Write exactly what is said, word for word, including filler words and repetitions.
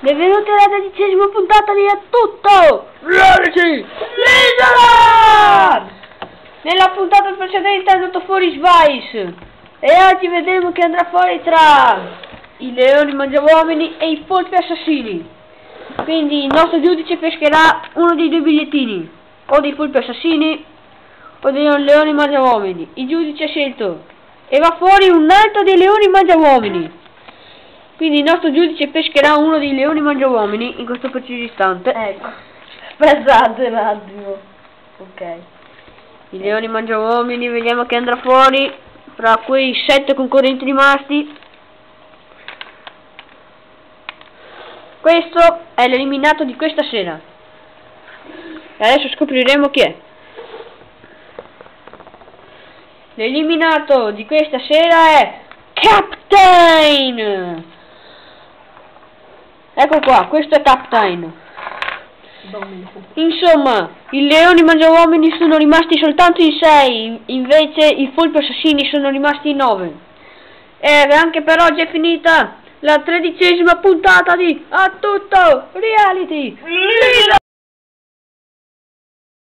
Benvenuti alla tredicesima puntata di A Tutto Reality L'isola! Nella puntata precedente è andato fuori Svice e oggi vedremo che andrà fuori tra i leoni mangiauomini e i polpi assassini. Quindi il nostro giudice pescherà uno dei due bigliettini, o dei polpi assassini o dei leoni mangiauomini. Il giudice ha scelto e va fuori un altro dei leoni mangiauomini. Quindi il nostro giudice pescherà uno dei leoni mangiauomini in questo preciso istante. Ecco, aspettate un attimo. Ok. I leoni mangiauomini, vediamo che andrà fuori fra quei sette concorrenti rimasti. Questo è l'eliminato di questa sera. E adesso scopriremo chi è. L'eliminato di questa sera è Captain! Ecco qua, questo è Captain. Insomma, i leoni mangiauomini sono rimasti soltanto in sei, invece i polpi assassini sono rimasti in nove. E anche per oggi è finita la tredicesima puntata di A Tutto Reality.